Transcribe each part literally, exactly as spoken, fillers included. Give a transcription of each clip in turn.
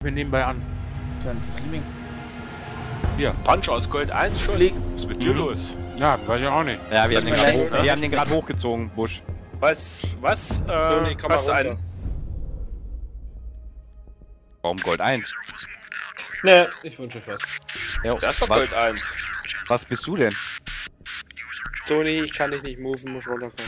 Wir nehmen bei an. Dann Streaming. Hier. Punch aus Gold eins schon. Was ist mit dir mhm. los? Ja, weiß ich auch nicht. Ja, wir Das haben den ist gerade schlecht, hoch, ne? wir haben den gerade hochgezogen, Busch. Was? Was? Äh, Toni, komm mal was runter. ein? Warum Gold eins? Ne, ich wünsche euch was. Ja, Das ist doch was, Gold eins. was bist du denn? Toni, ich kann dich nicht moven, muss runterkommen.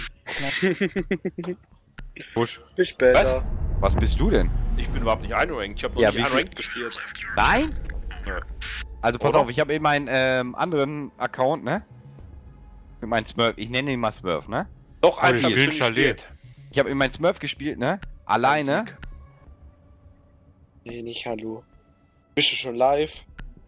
Busch. Bis später. Was bist du denn? Ich bin überhaupt nicht einranked. Ich habe noch Ja, nicht wie viel- unranked gespielt. Nein? Ja. Also pass Oder? auf, ich habe eben meinen ähm, anderen Account, ne? Mit meinem Smurf. Ich nenne ihn mal Smurf, ne? Doch, eins ich habe ich bin schon installiert. gespielt. Ich habe in meinen Smurf gespielt, ne? Alleine. Sieg. Nee, nicht hallo. Bist du schon live?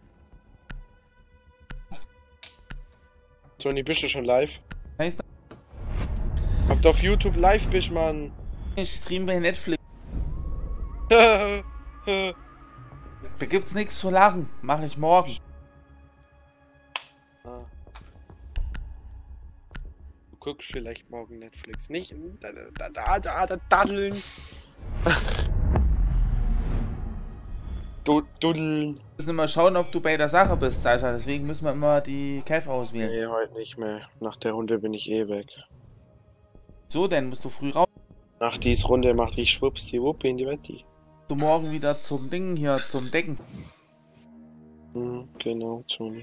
Toni, bist du schon live? Heißt Ob du auf YouTube live bist, Mann? ich stream bei Netflix. Ah, Da gibt's nichts zu lachen. Mache ich morgen. Du guckst vielleicht morgen Netflix. Nicht da, da, da, da, da daddeln. Du, duddeln. Wir müssen immer schauen, ob du bei der Sache bist, Sascha. Deswegen müssen wir immer die Käfer auswählen. Nee, heute nicht mehr. Nach der Runde bin ich eh weg. So, denn musst du früh raus. Nach dies Runde macht ich schwupps die Wuppe in die Wetti. Du morgen wieder zum Ding hier, zum Decken. Hm, genau, Toni.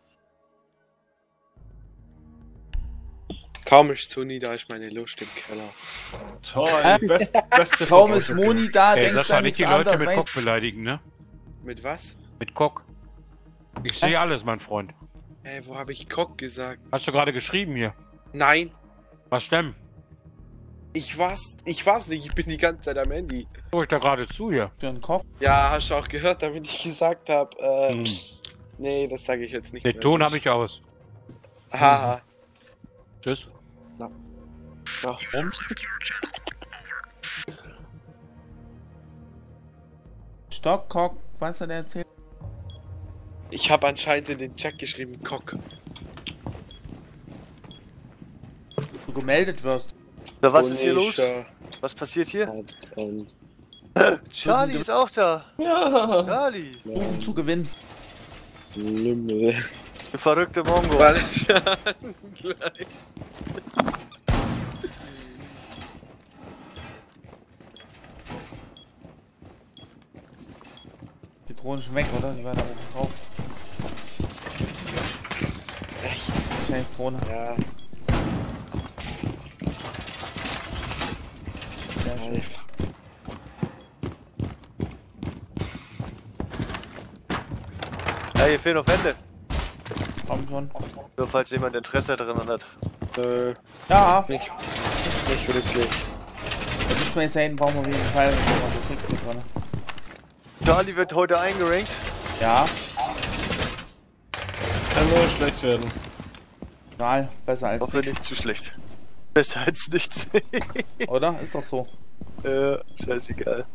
Kaum ist Toni, da ist meine Lust im Keller. Toll. Äh, Best, beste Kaum ist Moni da, Ey, denkst du Sascha, an nicht die nichts Leute anderes, mit weil- Cock beleidigen, ne? Mit was? Mit Cock. Ich sehe alles, mein Freund. Ey, wo habe ich Cock gesagt? Hast du gerade geschrieben hier? Nein, Was denn? ich war's, ich war's nicht, ich bin die ganze Zeit am Handy. Guck ich da gerade zu hier. für einen Kopf. Ja, hast du auch gehört, damit ich gesagt habe, äh, Hm. nee, das sage ich jetzt nicht. Den mehr. Ton habe ich aus. Haha. Tschüss. Warum? Stock, Cock, was hat er erzählt? Ich habe anscheinend in den Chat geschrieben, Cock. Du gemeldet wirst. Na, was ist hier los? Unischer Was passiert hier? hat ein Charlie ist auch da. Ja. Charlie. Um zu gewinnen. Lümmel. Du verrückte Mongo. Weil ich gleich. Die Drohnen schon weg, oder? Die waren da oben drauf. Echt? Wahrscheinlich Drohne. Ja, Sehr schön. live. Ja, hier fehlen noch Wände. Komm schon. Nur falls jemand Interesse daran hat. Äh, Ja, nicht, nicht wirklich. da müssen wir jetzt sehen, brauchen wir auf jeden Fall. Du kriegst die drin. Charlie wird heute eingerankt. Ja, Kann nur schlecht werden. egal. Besser als Hoffe nicht zu schlecht. Besser als nichts. nichts, oder? Ist doch so. Ja, scheißegal.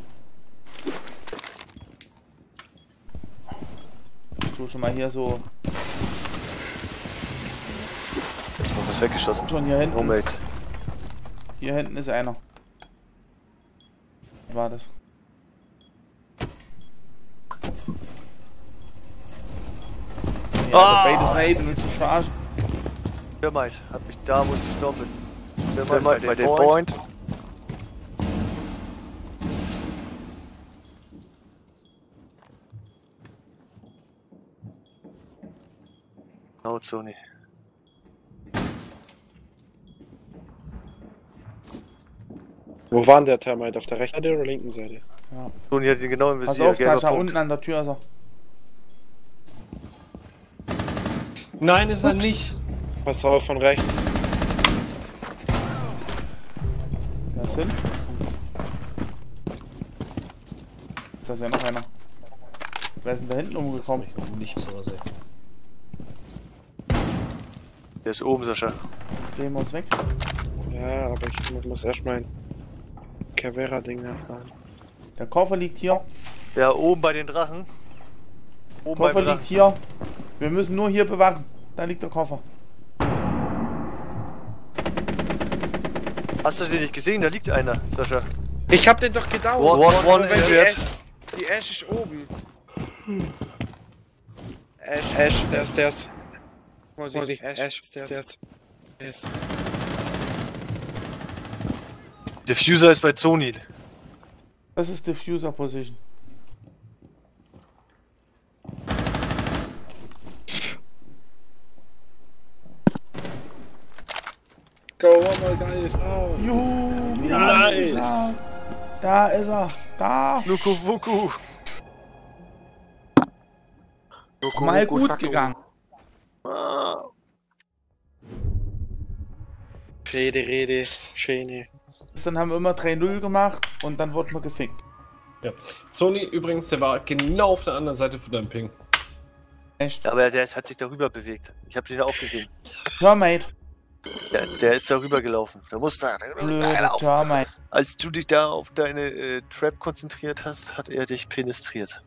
Du schon mal hier so. Noch was weggeschossen. Schon hier hinten. Homemade. Hier hinten ist einer. Wer war das? Ja, Ah! der Bait ist Nate, willst du verarschen? Thermite hat mich da, wo ich gestorben bin. Thermite Thermite bei bei den den Point. No, Sony. Wo war denn der Thermite? Auf der rechten Seite oder linken Seite? Ja. Sony hat ihn genau im Pass Visier. auf, gelber Sascha, Punkt. unten an der Tür ist er. Nein, ist er Ups. nicht. Pass auf, von rechts. Wer ist hin? Da ist ja noch einer. Wer ist denn da hinten umgekommen? Nicht so sehr. Der ist oben, Sascha. Gehen wir uns weg. Ja, aber ich muss erst mein Cavera-Ding nachladen. Der Koffer liegt hier. Ja, oben bei den Drachen. Oben Koffer beim liegt Drachen. hier. Wir müssen nur hier bewachen. Da liegt der Koffer. Hast du den nicht gesehen? Da liegt einer, Sascha. Ich hab den doch gedauert. One, one, one, wenn, die Edward. erst, Die Ash ist oben. Ash, Ash, Stairs, Stairs. Vorsicht, Ash, Ash, Stairs. Yes. Diffuser ist bei Zonil. Das ist Diffuser Position. Go, oh my guys, oh. Juhu, Nice. Da ist er. Da. Luku Wuku. Luku, Mal Wuku, gut Taku. gegangen. Rede, Rede, Schöne. Dann haben wir immer drei null gemacht und dann wurden wir gefickt. Ja. Sony übrigens, der war genau auf der anderen Seite von deinem Ping. Echt? Ja, aber der ist, hat sich darüber bewegt. Ich habe den auch gesehen. Termite. Der, der ist darüber gelaufen. Da musste Blöde Termite. Als du dich da auf deine äh, Trap konzentriert hast, hat er dich penetriert.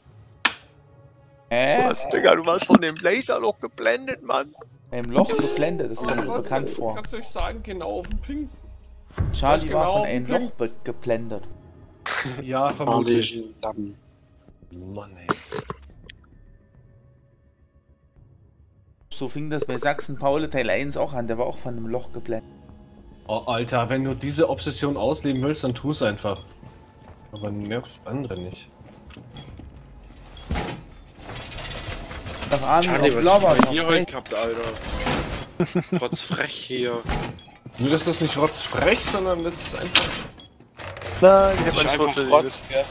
Hä? Was, Digga, du warst von dem Laserloch geblendet, Mann. Im Loch geblendet, das kommt mir bekannt vor. Kannst du euch sagen, genau auf dem Ping? Charlie war genau von auf einem dem Loch Ping. be- geblendet. Ja, vermutlich. Damm. Mann, ey. So fing das bei Sachsen-Paule Teil eins auch an, der war auch von einem Loch geblendet. Oh, Alter, wenn du diese Obsession ausleben willst, dann tu es einfach. Aber nervt andere nicht. Doch Armin Charlie, auf was Blauber hast du noch hier heute recht. gehabt, Alter? Trotz frech hier. Nur, dass das nicht rotzfrech, sondern das ist einfach... Nein, ich hab Das einen ist Schrott einfach verlegt. Rotz, gell?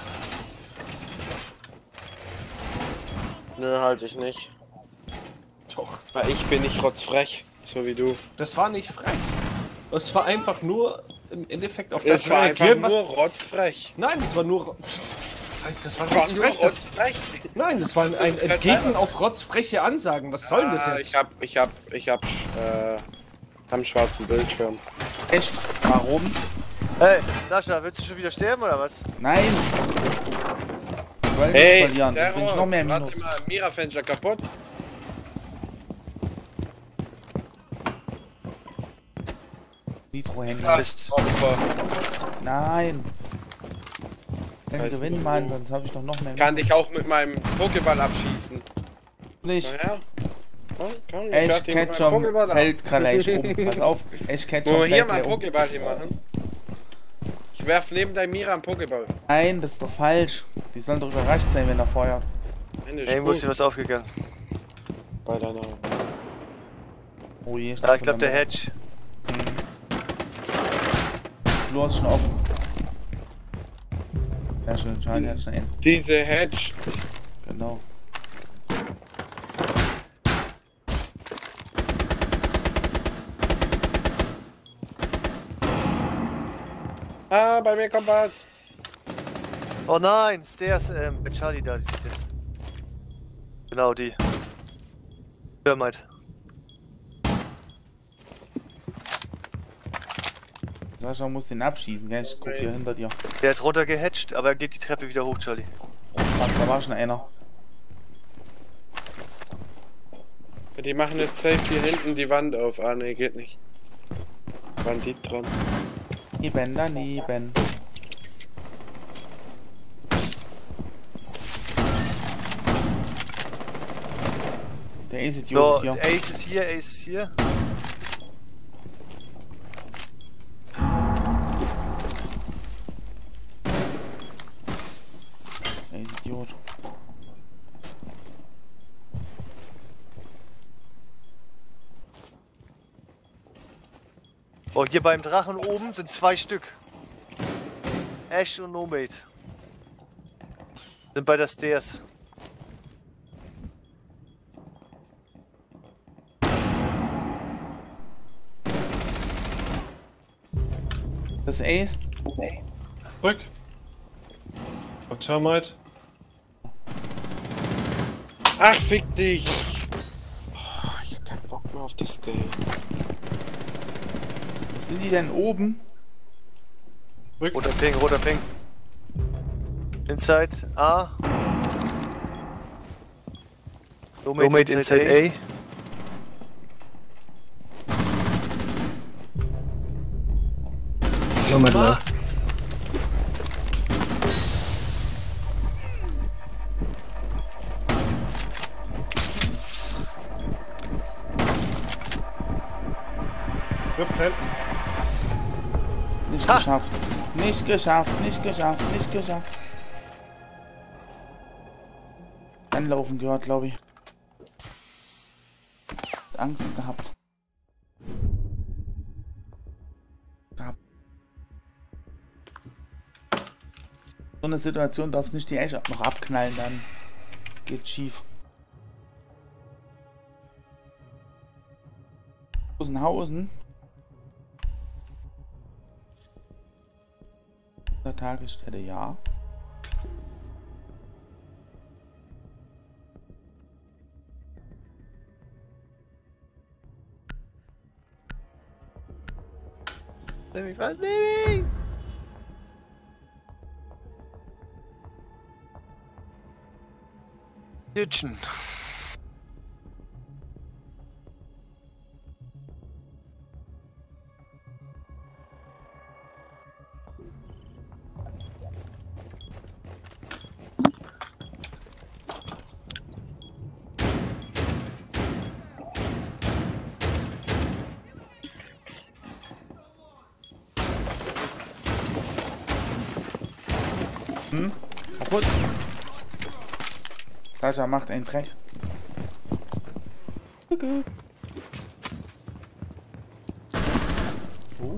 Nö, halt ich nicht. Doch. Weil ich bin nicht rotzfrech, so wie du. Das war nicht frech. Es war einfach nur im Endeffekt auf Es das war einfach reagieren, was... nur rotzfrech. Nein, das war nur... Was heißt, das war Es war nur rotzfrech? Das... rotzfrech. Nein, das war ein, ein Entgegen auf rotzfreche Ansagen. Was soll denn das Ah, jetzt? Ich hab, ich hab, ich hab, äh, am schwarzen Bildschirm. Echt? Warum? Hey, Sascha, willst du schon wieder sterben oder was? Nein! Ich wollte Hey, nicht verlieren, dann bin ich Terror, noch mehr im warte Minus. mal, Mira-Fenster kaputt. Nitro-Handy. Mist. Opfer. Nein! Dann Weiß gewinnen, nicht, Mann, wo. sonst habe ich doch noch mehr im Kann dich auch mit meinem Pokéball abschießen. Nicht. Naja. Komm, komm, ich Echt werd dich mit meinem Ketchup Pokéball ab. fällt gleich um. Pass auf, echt Ketchup Wollen wir hier fällt mal einen gleich um. Pokéball hier machen? Ich werf neben deinem Mira einen Pokéball. Nein, das ist doch falsch. Die sollen doch überrascht sein, wenn er feuert. Ende Ey, muss dir was aufgegangen. bei deiner. Oh je. Ja, ich glaube der Hedge. Flur ist schon offen. Ja, schön, Charlie hat schon einen. Diese Hedge. Genau. Ah, bei mir kommt was. Oh nein, Stairs, ähm, mit Charlie da, die Stairs. Genau, die. Termite. Sascha muss den abschießen, gell? Ich guck hier hinter dir. Der ist runtergehatcht, aber er geht die Treppe wieder hoch, Charlie. Oh, fuck, da war schon einer. Die machen jetzt safe hier hinten die Wand auf. Ah, ne, geht nicht. Bandit dran. Neben daneben. Der Ace-Idiot So, ist hier. Ace ist hier, Ace ist hier. Der Ace-Idiot. Oh, hier beim Drachen oben sind zwei Stück. Ash und Nomade. Sind bei der Stairs. Das Ace? Rück. Oh, Termite. Ach, fick dich! Oh, ich hab keinen Bock mehr auf das Game. Wo sind die denn oben? Rück. Roter Ping, roter Ping. Inside A. Nomade, Nomade inside, inside A. Nochmal da. Hüpft hinten. Nicht Ha! geschafft. Nicht geschafft, nicht geschafft, nicht geschafft. Anlaufen gehört, glaube ich. Angst gehabt. Gehabt. So eine Situation darfst nicht die Esch noch abknallen, dann geht schief. Rosenhausen. Der Tagesstelle, ja. Nimm mich was, nimm mich! Ditchen. Hm? Kaputt. Sascha macht einen Dreck. Okay. Oh.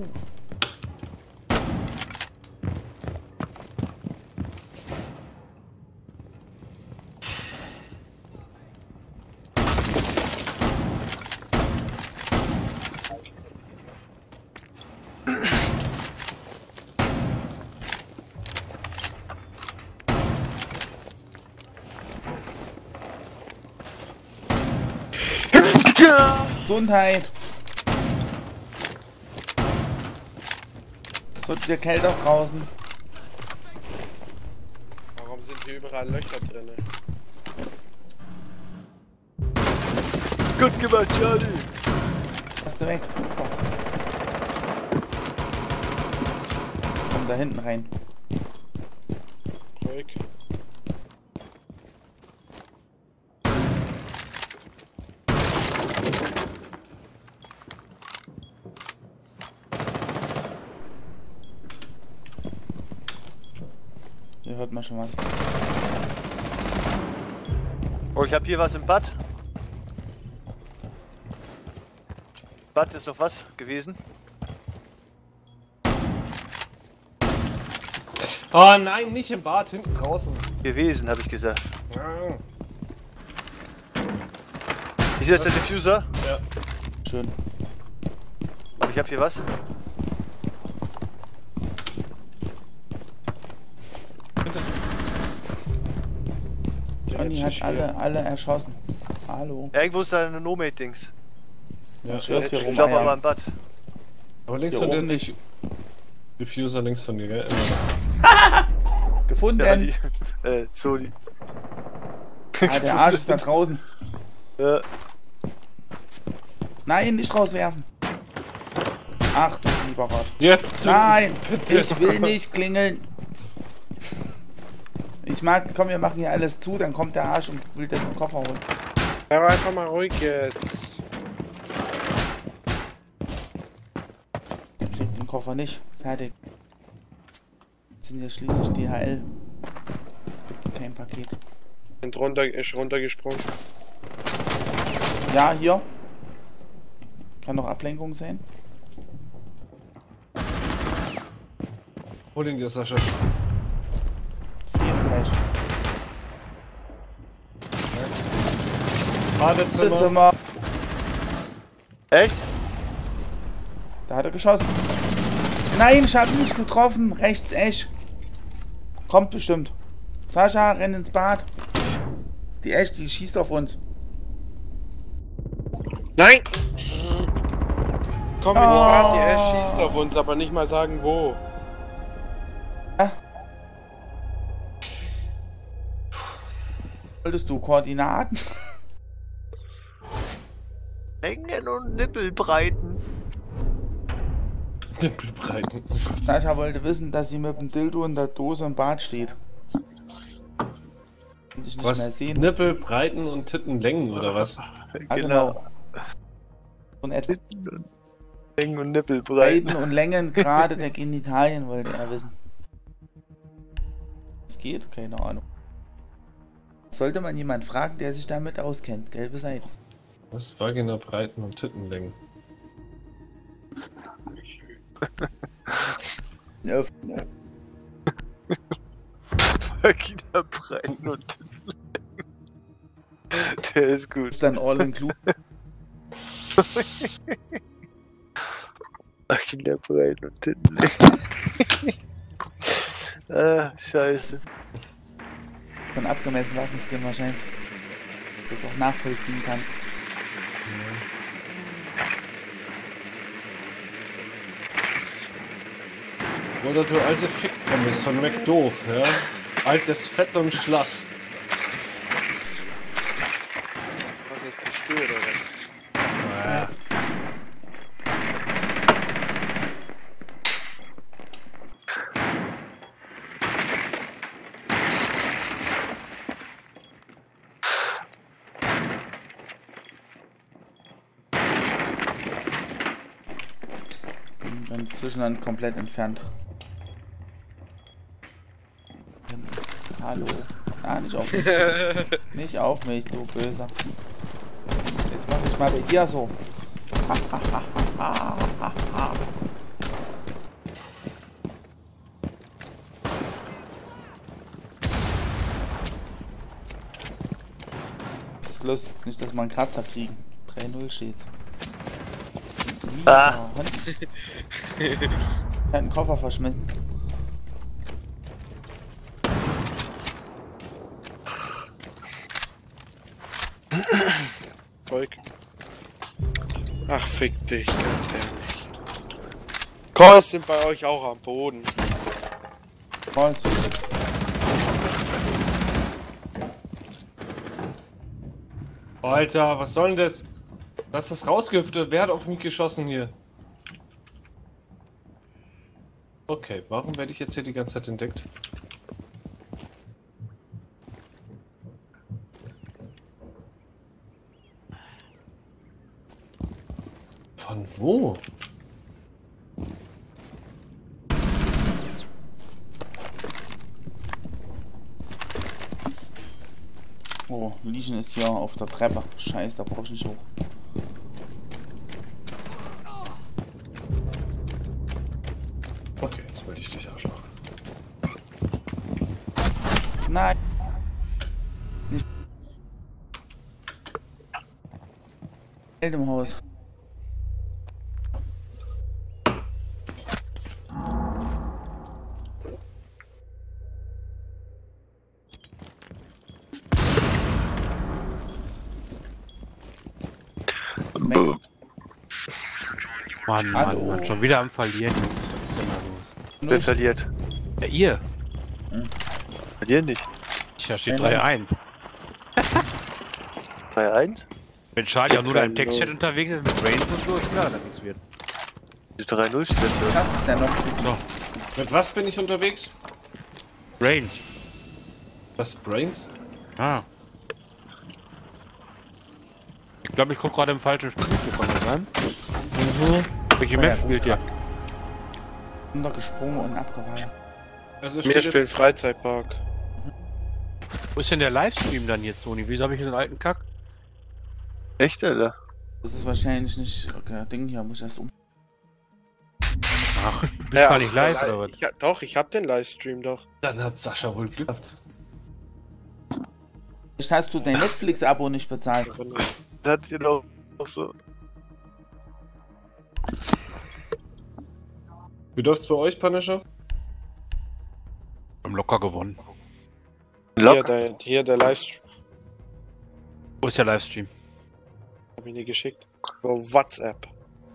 Gesundheit. Es wird wieder kälter draußen. Warum sind hier überall Löcher drin? Gut gemacht, Charlie! Lass du weg. Komm da hinten rein. Ruhig. Hier hört man schon was. Oh, ich habe hier was im Bad. Bad ist noch was gewesen. Oh nein, nicht im Bad, hinten draußen. Gewesen, habe ich gesagt. Ah. Ist das der Diffuser? Ja. Schön. Und ich habe hier was. Johnny hat alle, alle erschossen. Hallo. Ja, irgendwo ist da eine No-Mate-Dings. Ja, Ich schießt hier rum. glaube Ah, aber ja. im Bad. Aber links Hier von dir oben nicht. Diffuser links von dir, gell? Gefunden! Ja, die, äh, sorry. Ah, der Arsch ist da draußen. Ja. Nein, nicht rauswerfen. Ach du lieber Gott. Jetzt! zünden. Nein, Bitte. ich will nicht klingeln. Ich mag, komm, wir machen hier alles zu, dann kommt der Arsch und will den Koffer holen. Ja, aber einfach mal ruhig jetzt. Der kriegt den Koffer nicht. Fertig. Das sind ja schließlich D H L. Gibt kein Paket. Sind runter, ist runtergesprungen. Ja, hier. Kann noch Ablenkung sein. Hol ihn dir, Sascha. Vier vielleicht. Badezimmer. Zimmer. Echt? Da hat er geschossen. Nein, ich hab ihn nicht getroffen. Rechts Esch. Kommt bestimmt. Sascha, renn ins Bad. Die Esch, die schießt auf uns. Nein! Komm ins Oh. Bad, die Ash schießt auf uns, aber nicht mal sagen wo. Ja. Wolltest du Koordinaten? Hängen und Nippelbreiten. Nippelbreiten. Sascha wollte wissen, dass sie mit dem Dildo in der Dose im Bad steht. Konnte ich nicht Was? mehr sehen. Nippelbreiten und Tittenlängen oder was? Ah, genau. Und etwa. Längen und Nippelbreiten. Breiten und Längengrade der Genitalien wollte er wissen. Es geht? Keine Ahnung. Sollte man jemand fragen, der sich damit auskennt. Gelbe Seite. Was? Vagina, Breiten und Tittenlängen. Ja, Vagina, Breiten und Tittenlängen. Der ist gut. ist dann all inclusive. Vagina, Breiten und Tittenlängen. Ah, scheiße. Von abgemessen Waffenskin wahrscheinlich. Das auch nachvollziehen kann. Oder du alte Fickpommes von McDoof, ja? Altes Fett und Schlaff. Was ist bestört, oder was? Ja. Und dann Zwischenland komplett entfernt. Hallo. Ah, nicht auf mich. Nicht auf mich, du Böser. Jetzt mach ich mal bei dir so. Das ist lustig, nicht, dass wir einen Kratzer kriegen. drei null steht. Ah. Er hat einen Koffer verschmissen. Volk. Ach, fick dich, ganz ehrlich. Calls sind bei euch auch am Boden. Calls. Alter, was soll denn das? Was ist das rausgehüpft? Wer hat auf mich geschossen hier? Okay, warum werde ich jetzt hier die ganze Zeit entdeckt? Von wo? Oh, Legion ist hier auf der Treppe. Scheiße, da brauch ich nicht hoch. Okay, jetzt wollte ich dich Arschloch. Nein. Nicht. Geld im Haus. Weg. Mann, Hallo. Mann, Mann, schon wieder am Verlieren, Jungs. Was ist denn da los? Wer verliert? Ja, ihr. Verlieren nicht. Tja, steht Nein, drei eins. drei eins? Wenn Charlie auch nur da im drei null. Textchat unterwegs ist mit Brains und so, ist klar, dass nichts wird. Die drei null steht da. Was ist denn noch? So, Mit was bin ich unterwegs? Brains. Was, Brains? Ah. Ich glaube, ich gucke gerade im falschen Spiel gekommen sein. Mhm. Welche Map spielt ihr? Runtergesprungen und abgeweicht. Also Wir spielen Freizeitpark. Wo ist denn der Livestream dann jetzt, Sony? Wieso habe ich so einen alten Kack? Echt, Alter? Das ist wahrscheinlich nicht. Okay, Ding hier, muss ich erst um. Ach, du bist gar nicht live, oder was? Ich, ja, doch, ich hab den Livestream doch. Dann hat Sascha wohl Glück gehabt. Vielleicht hast du dein Netflix-Abo nicht bezahlt. Das hat ihr doch auch so. Wie läuft's bei euch, Punisher? Wir haben locker gewonnen. Hier Lock. der, hier der Livestream. Wo ist der Livestream? Hab ich dir geschickt. Über WhatsApp.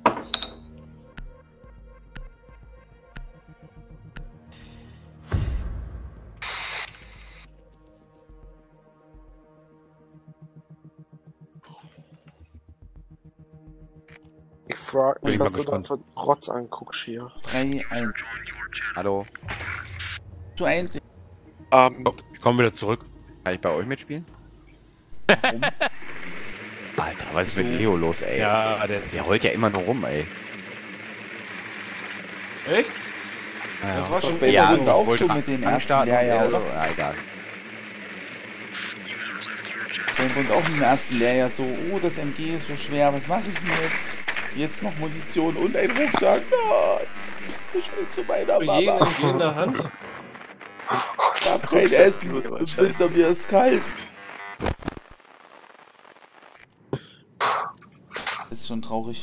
Ich frag Bin mich, ich mal was du da gespannt. für Rotz anguckst hier. drei eins. Hallo, Du eins. Abend. Oh, ich komme wieder zurück. kann ich bei euch mitspielen? Warum? Alter, was ist mit Leo los, ey? Ja, der Der heult ja immer nur rum, ey. Echt? Ja, Das war schon Bei ja, der ich Runde auch wollte so mit den ersten anstarten. Lehrjahr, und, äh, oder? Ja, egal. Bei uns auch im ersten Lehrjahr so, oh, das M G ist so schwer, was mache ich denn jetzt? Jetzt noch Munition und ein Rucksack. Nein, ich will zu meiner Für jeden Mama. M G in der Hand. Ich hab kein Essen, im Winter mir ist kalt. Das ist schon traurig.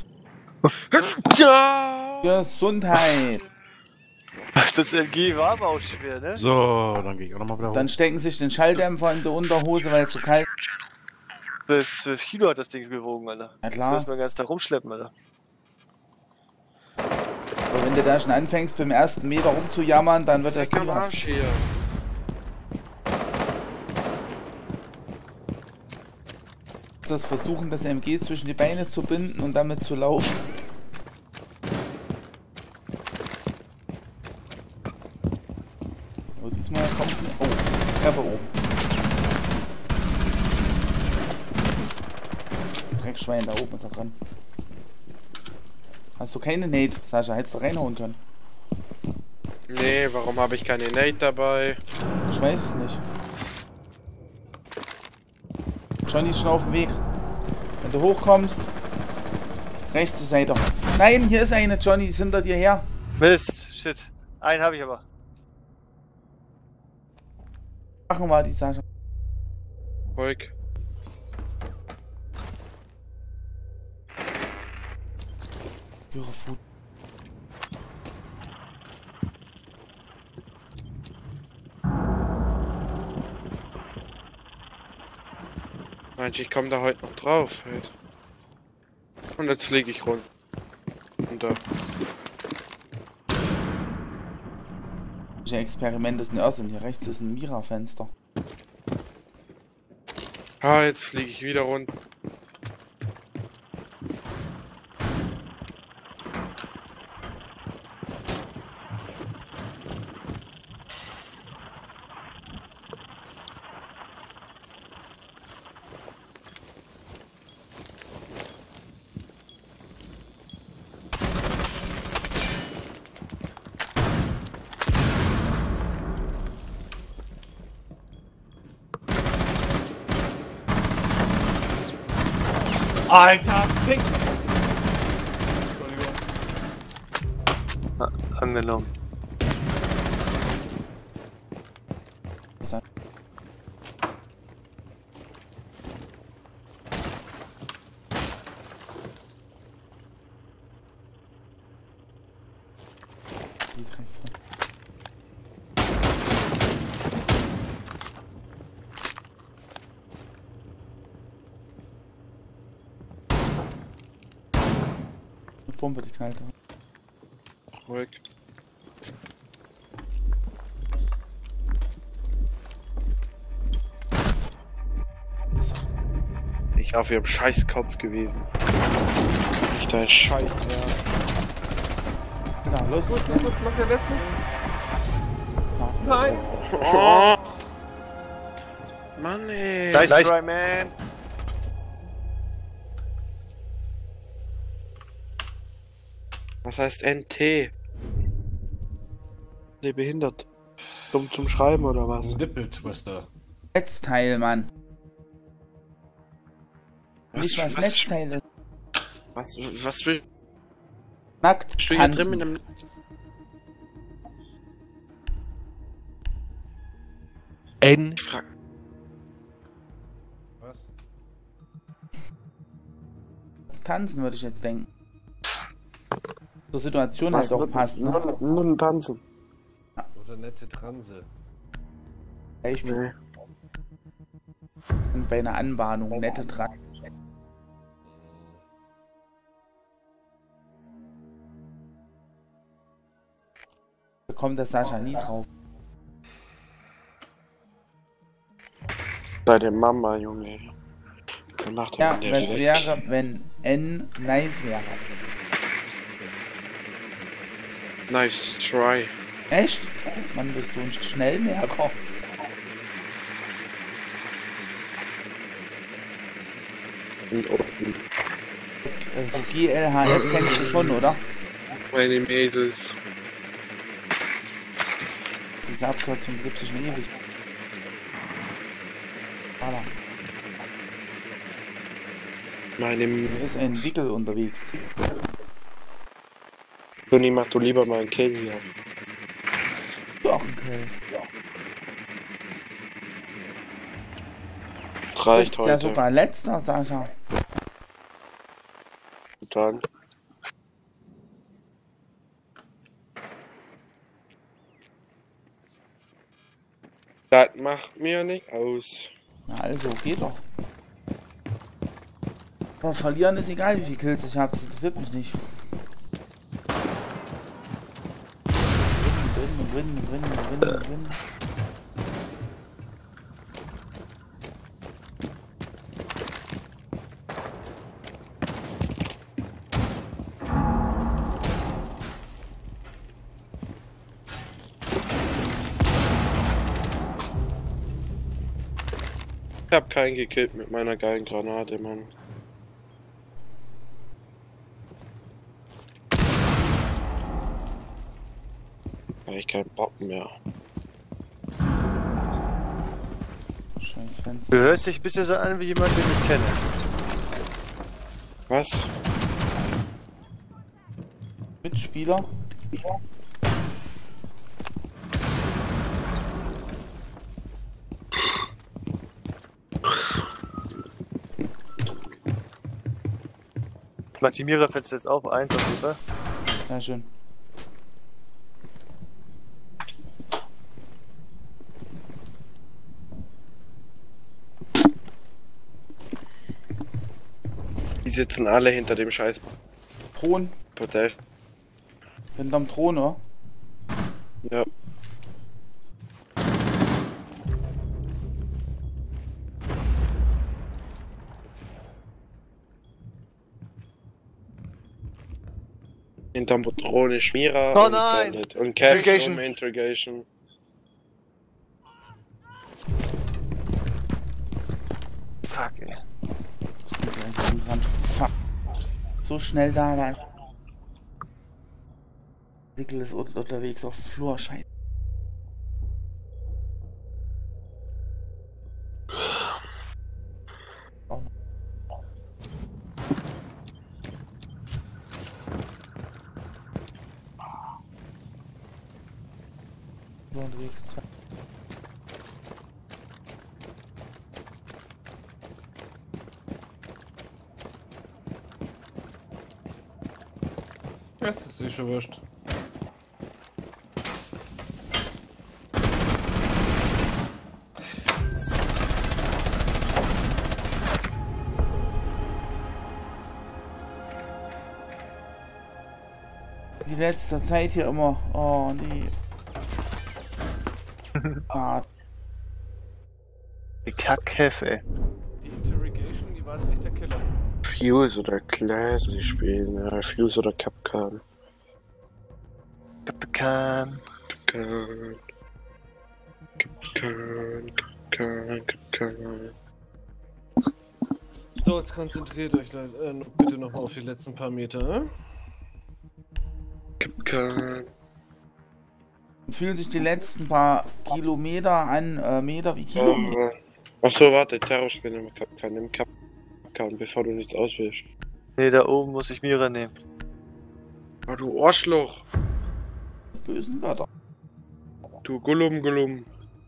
Ja! Gesundheit. Das M G war aber auch schwer, ne? So, dann gehe ich auch nochmal wieder hoch. Dann stecken sich den Schalldämpfer in die Unterhose, weil es so kalt ist. zwölf Kilo hat das Ding gewogen, Alter. Ja Das klar. muss man ganz da rumschleppen, Alter. Aber wenn du da schon anfängst, beim ersten Meter rumzujammern, dann wird das Leck am nie was. Arsch hier. Das Versuchen, das M G zwischen die Beine zu binden und damit zu laufen. Aber diesmal kommt es nicht. Oh, Treppe oben. Dreckschwein da oben ist da dran. Hast du keine Nate, Sascha? Hättest du reinhauen können. Nee, warum habe ich keine Nate dabei? Ich weiß es nicht. Johnny ist schon auf dem Weg. Wenn du hochkommst, rechte Seite. Nein, hier ist eine, Johnny, ist hinter dir her. Mist, shit. Einen habe ich aber. Machen wir die, Sascha. Ruhig. Ihre Food. Mensch, ich komme da heute noch drauf. Halt. Und jetzt fliege ich runter. Runter. Welche Experiment ist ein Irrsinn? Hier rechts ist ein Mira-Fenster. Ah, jetzt fliege ich wieder runter. Alter, Fick! Ah, angenommen. Die Treffer. Eine Pumpe, die knallt. Ruhig. Ich auf ihrem Scheißkopf gewesen. Ich dein Scheiß, ja. Na, los. Gut, gut, gut, noch der letzte. Nein! Oh. Mann, ey. Nice, nice try, man. Was heißt N T? Ne, behindert. Dumm zum Schreiben oder was? Nippeltwister. Netzteil, Mann. Was, Nicht was was, Netzteil ist. was, was will Nackt. ich hier drin mit einem... N. Ich frag... Was? Tanzen würde ich jetzt denken. Zur Situation halt auch passt, ne? Nur, nur ein Tanzen. Oder nette Transe. Ja, ich bin Nee. bei einer Anbahnung nette dran. Da kommt der Sascha nie drauf. Bei der Mama, Junge. Nach dem Ja, Mann, der was weg. wäre, wenn N nice wäre? Nice try. Echt? Mann, bist du ein Schnellmerker. Also G L H F kennst du schon, oder? Meine Mädels. diese Abkürzung gibt es schon ewig. Voilà. Meinem Hier ist ein Wickel unterwegs. Toni, mach du lieber mal einen Kill hier. Doch, okay. Das reicht Ist ja heute. sogar letzter, Sascha. Dann. Das macht mir nicht aus. Na also, geht doch. Aber verlieren ist egal, wie viele Kills ich habe, das interessiert mich nicht. Gewinnen, gewinnen, gewinnen, gewinnen, gewinnen. Ich hab keinen gekillt mit meiner geilen Granate, Mann. Hab ich keinen Bock mehr. Scheiß Fenster. Du hörst dich ein bisschen so an wie jemand, den ich kenne. Was? Mitspieler. Maximierer Fenster jetzt auf, eins auf jeden Fall. Sehr schön. Die sitzen alle hinter dem scheiß Thron. Hotel. Hinterm Thron, oder? Ja. Hinterm Drohne Schmierer Oh und, nein! Planet. Und Cash Interrogation. um Interrogation. Fuck, ey. Fuck. So schnell da, Mann. Wickel ist un- unterwegs auf dem Flur, scheiße. Oh. Flur unterwegs. Jetzt ist eh schon wurscht. Die letzte Zeit hier immer. Oh, nee. Ah, Die Kackhef, ey. Die Interrogation, die war jetzt echt der Killer. Fuse oder Class, die spielen, ja. Fuse oder Capcan. Capcan. Capcan. Capcan. Capcan. Capcan. So, jetzt konzentriert euch Leute, äh, noch- bitte nochmal auf die letzten paar Meter. Äh? Capcan. fühlen sich die letzten paar Kilometer an, äh, Meter wie Kilometer. Achso, warte, Terrorspin im Capcan, im Capcan, bevor du nichts auswählst. Ne, da oben muss ich Mira nehmen. Oh, du Arschloch. Bösen Wörter. Du Gullum, Gullum.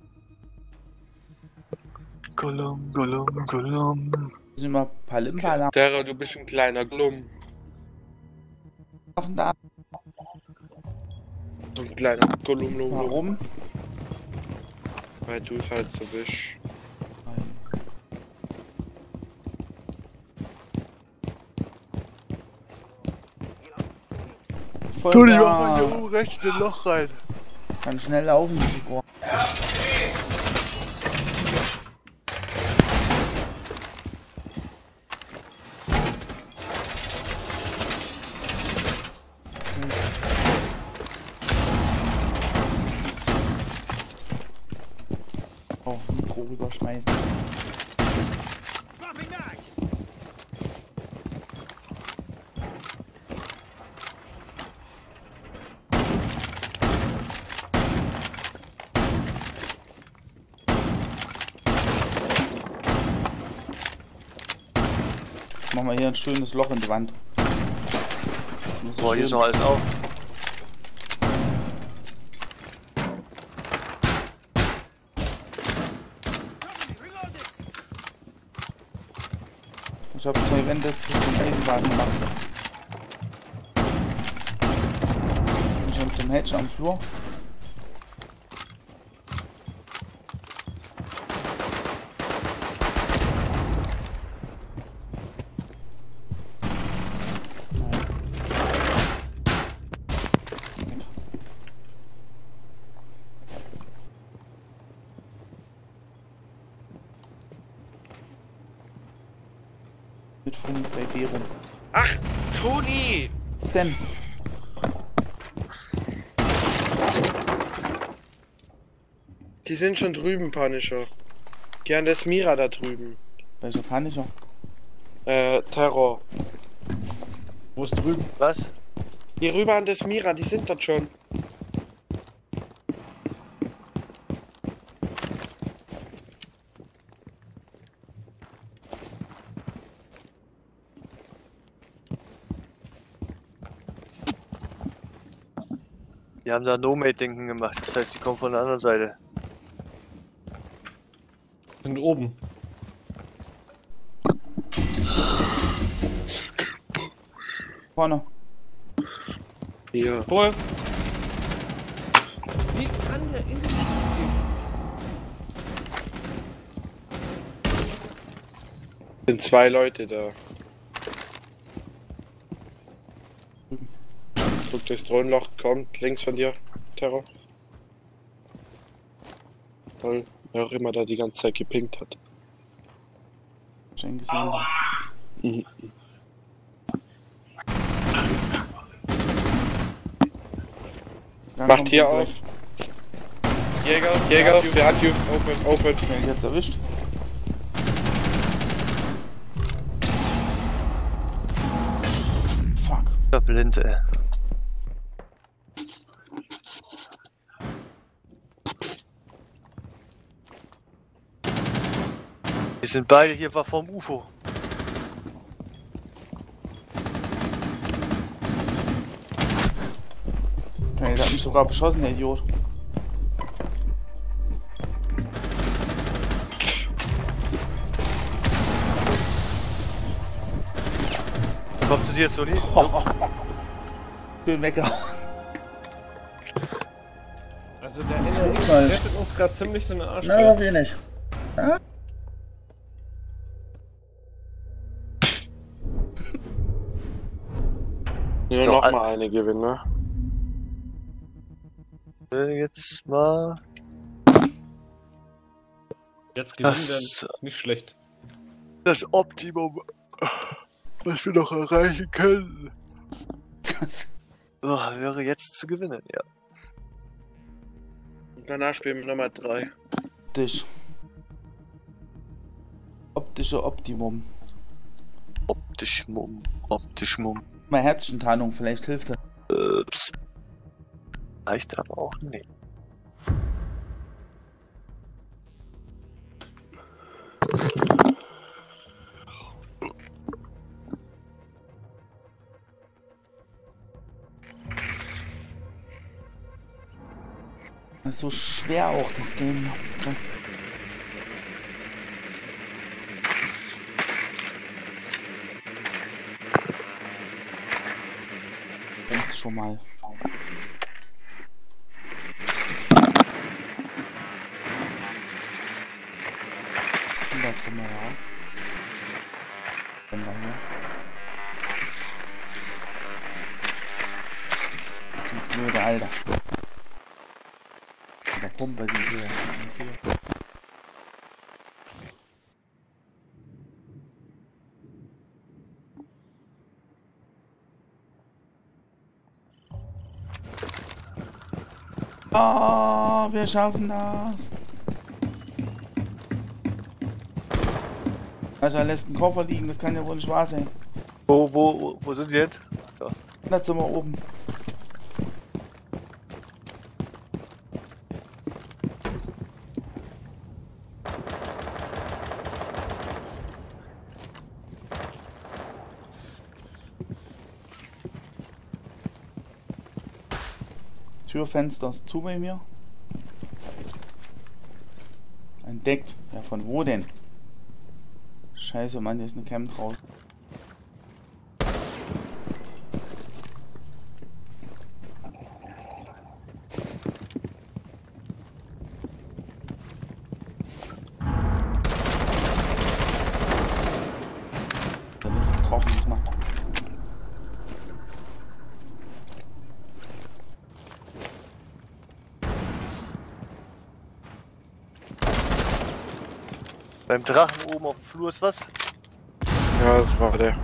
Gollum, Gollum, Gollum. Sind immer Palimpala Terror, du bist ein kleiner Glum. da. So ein kleiner Gullum, Lum, Lum. Warum? Weil du es halt so bist. Voll Tu, die da. machen hier oben rechts ein Loch rein. Kann schnell laufen, die Figur. Oh, Mikro rüberschmeißen. Machen wir hier ein schönes Loch in die Wand. Boah, hier ist noch alles auf. Ich habe zwei Wände für den Eisenbahn gemacht. Ich bin schon zum Hedge am Flur. Mit Funk bei B rum. Ach, Toni! Was denn? Die sind schon drüben, Punisher. Die haben das Mira da drüben. Welcher Punisher? Äh, Terror. Wo ist drüben? Was? Die rüber an das Mira, die sind dort schon. Die haben da No-Mate-Denken gemacht, das heißt, die kommen von der anderen Seite. Sind oben. Vorne. Hier. Hol! Wie kann der in Sind zwei Leute da. Guck durchs Drohnenloch, kommt links von dir, Terror. Toll, wer auch immer da die ganze Zeit gepinkt hat. Schon gesehen. Mhm. Dann Macht kommt hier er auf. direkt. Jäger, Jäger, wer hat you? Open, open. Wer jetzt erwischt? Fuck. Der blind, ey. Die sind beide hier war vom U F O. Okay, der hat mich sogar beschossen, der Idiot. Kommt zu dir, Soli? Schön weggehauen. Also der N R X Nice. rettet uns gerade ziemlich den Arsch. Na, gell? wenig. Nur Ja, noch al- mal eine gewinnen, ne? Äh, Jetzt mal. Jetzt gewinnen Das- wir nicht schlecht. Das Optimum, was wir noch erreichen können. So, wäre jetzt zu gewinnen, ja. Danach spielen wir Nummer drei. Optisch. Optische Optimum. Optisch Mumm, optisch Mumm. Mal Herzchentarnung, vielleicht hilft das. Ups. Reicht aber auch nicht. Das ist so schwer auch, das Game. Kommt schon mal. Da kommen wir ja. Wenn wir hier. Die blöde Alter. Der Pumpe, die hier. hier. Oh, wir schaffen das. Also er lässt einen Koffer liegen, das kann ja wohl nicht wahr sein. Wo, wo, wo, wo sind die jetzt? Da. Da sind wir oben. Türfenster ist zu bei mir. Entdeckt. Ja, von wo denn? Scheiße, Mann, hier ist eine Cam draus. Da ist getroffen, muss man. Beim Drachen oben auf dem Flur ist was? Ja, das war der.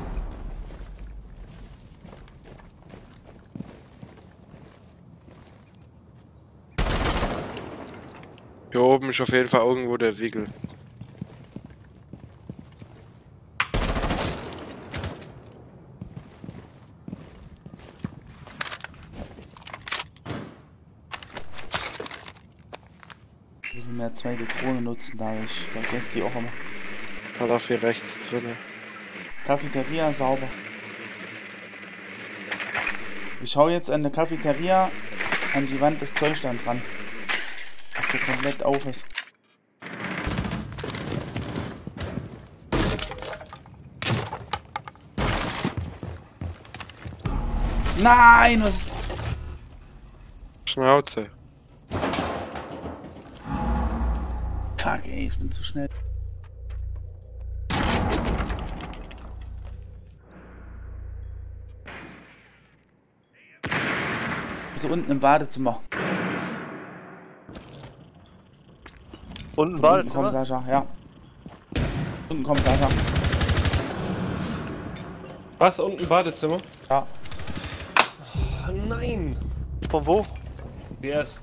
Hier oben ist auf jeden Fall irgendwo der Wickel. Ich muss mehr zweite Drohne nutzen, da ich vergesse die auch immer. Hat auf hier rechts drinne. Cafeteria sauber. Ich schau jetzt an der Cafeteria an die Wand des Zollstands dran. Dass der komplett auf ist. Nein! Was? Schnauze. Fuck ey, ich bin zu schnell. So unten im Badezimmer. Unten Unten Badezimmer? kommt Sascha, ja. Unten kommt Sascha. Was? Unten Badezimmer? Ja. Oh, nein! Von wo? D S.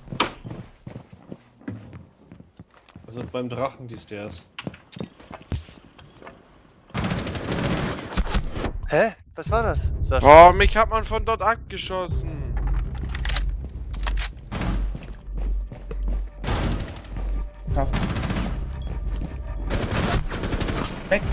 Also beim Drachen die Stairs. Hä? Was war das? Sascha? Oh, mich hat man von dort abgeschossen. Ja. Weg.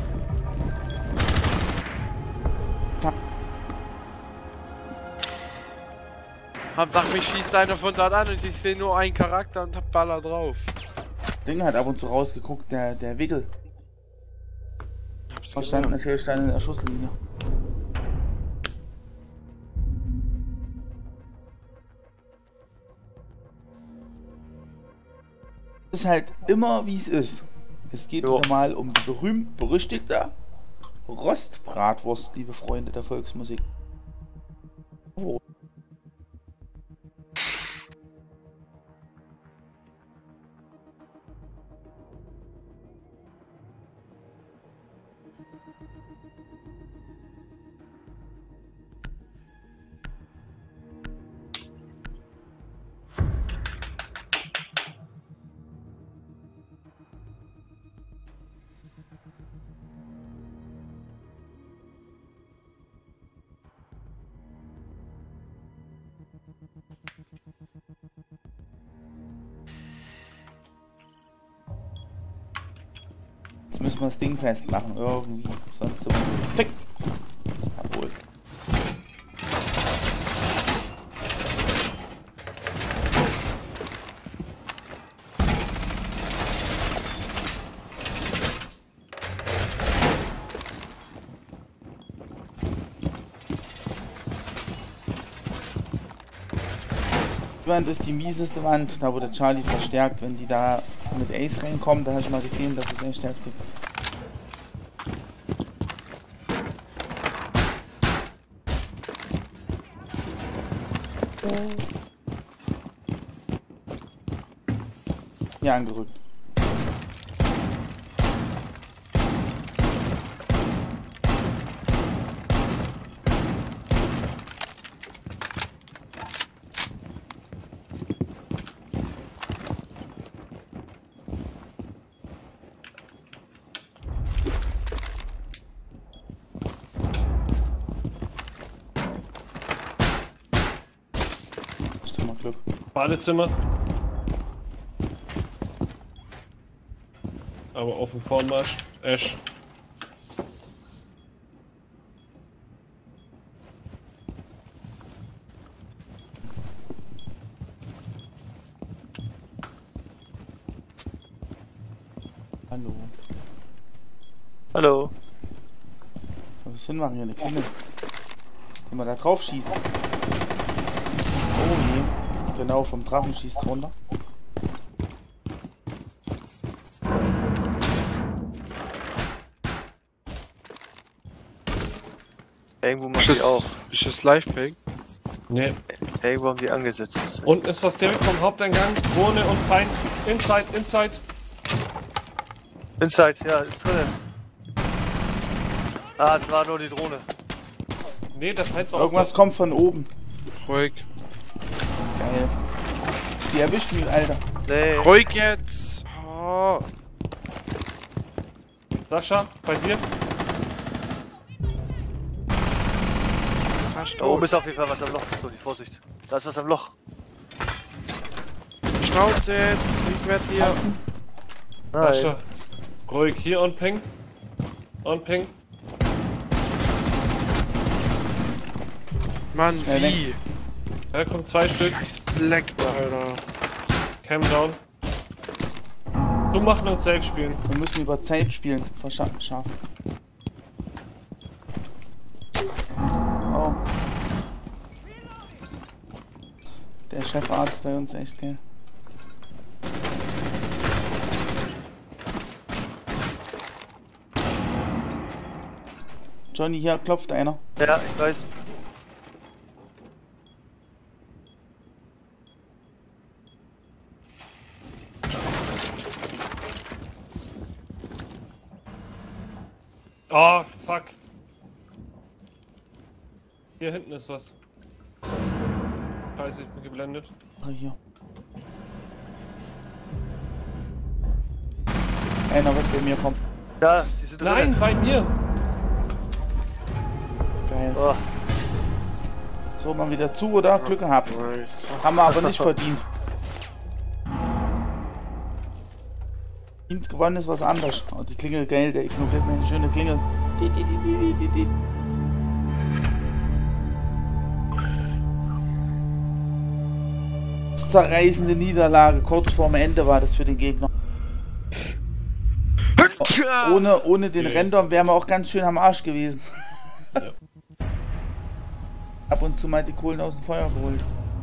Hauptsache mich schießt einer von dort an und ich sehe nur einen Charakter und hab Baller drauf. Ding hat ab und zu rausgeguckt, der, der Wickel. Hab's Da stand gewonnen. natürlich dann in der Schusslinie. Es ist halt immer wie es ist. Es geht Jo. wieder mal um die berühmt-berüchtigte Rostbratwurst, liebe Freunde der Volksmusik. Oh. Jetzt müssen wir das Ding festmachen, irgendwie. Sonst so. Fick! Jawohl. Die Wand ist die mieseste Wand, da wurde Charlie verstärkt. Wenn die da mit Ace reinkommen, da habe ich mal gesehen, das ist echt heftig. Hier angerückt. Ich hab mal Glück. Badezimmer. Aber auf dem Vormarsch. Ash. Hallo. Was soll das hinmachen hier? Eine Klingel. Können wir da drauf schießen? Oh je. Genau, vom Drachen schießt runter. Irgendwo machen die auch. Ist das Live-Ping? Nee. Irgendwo haben die angesetzt. Unten ist was direkt vom Haupteingang. Drohne und Feind. Inside, inside. Inside, ja, ist drinnen. Ah, es war nur die Drohne. Nee, der Feind war Irgendwas kommt von oben. Ruhig. Geil. Die erwischt mich, Alter. Nee. Ruhig jetzt! Oh. Sascha, bei dir? Fast Da oben tot. ist auf jeden Fall was am Loch. So, die Vorsicht. Da ist was am Loch. Schnauze jetzt! Ich werd hier. Sascha. Nein. Ruhig, hier on Ping. On Ping. Mann, Schnell wie? Da kommt zwei Stück. Black, Alter. Cam down. Du machen uns safe spielen. Wir müssen über Zeit spielen. Verschaffen. Scharf. Oh. Der Chefarzt bei uns echt, gell. Johnny, hier klopft einer. Ja, ich weiß. Oh, fuck. Hier hinten ist was. Scheiße, ich bin geblendet. Ah, hier. Einer wird bei mir kommen. Ja, die sind Nein, drin. bei mir! Geil. Oh, So, mal wieder zu, oder? Glück gehabt. Nice. Haben wir aber nicht verdient. Verdient gewonnen ist was anderes. Oh, die Klingel geil, der ignoriert mir eine schöne Klingel. Die, die, die, die, die, die. Zerreißende Niederlage, kurz vorm Ende war das für den Gegner. Ohne, ohne den Yes. Render wären wir auch ganz schön am Arsch gewesen. Ja. Ab und zu mal die Kohlen aus dem Feuer geholt.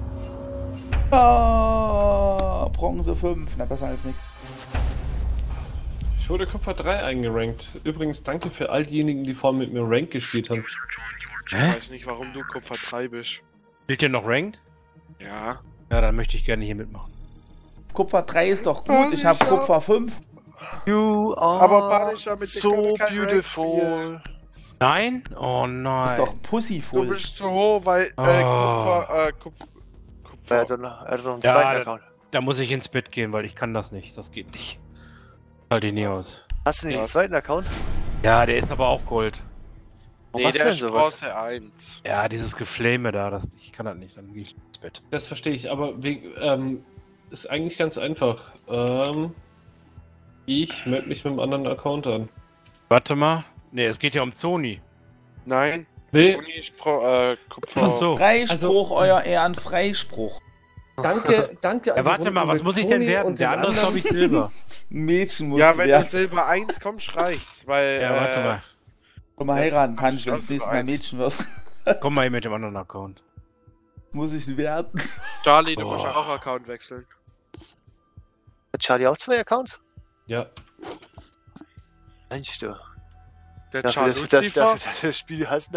Ah, Bronze fünf, na besser als nichts. Ich wurde Kupfer drei eingerankt. Übrigens, danke für all diejenigen, die vorhin mit mir Rank gespielt haben. Ich weiß nicht, warum du Kupfer drei bist. Spielt ihr noch Ranked? Ja. Ja, dann möchte ich gerne hier mitmachen. Kupfer drei ist doch gut, ich habe Kupfer fünf. you are Aber Punisher mit dir kann so ich kein Rank beautiful. Nein? Oh Ist nein. doch Du Pussyfull. bist zu hoch, weil äh, Oh. Kupfer, äh, Kupfer, Er Kupfer. hat doch noch, er hat doch noch einen Ja, zweiten da- Account. Da muss ich ins Bett gehen, weil ich kann das nicht. Das geht nicht. Halt ihn nie aus. Hast du nicht einen Was? zweiten Account? Ja, der ist aber auch Gold. Warum Nee, machst du der denn ist sowas? Bronze eins. Ja, dieses Geflame da, das, ich kann das nicht. Dann gehe ich ins Bett. Das verstehe ich, aber wegen, ähm, ist eigentlich ganz einfach. Ähm, ich melde mich mit einem anderen Account an. Warte mal. Ne, es geht ja um Sony. Nein. Nee. Sony ist Pro, äh, Kupfer. Ach so. Freispruch, Also- euer Ehren, Freispruch. Danke, danke Ja, warte mal, was muss ich denn werden? Der andere ist, glaube ich, Silber. Ein Mädchen muss Ja, wenn werden. du Silber eins kommst, reicht's. Weil, Ja, warte äh, mal. Komm mal heiraten Ja, kannst, wenn du ich das nächste glaub, Mal eins. Mädchen wirst. Komm mal hier mit dem anderen Account. Muss ich werden. Charlie, du Oh. musst auch Account wechseln. Hat Charlie auch zwei Accounts? Ja. Mensch, du. Der Dafür, Charlie dass du das, Lucifer. dafür, dass du das Spiel hast,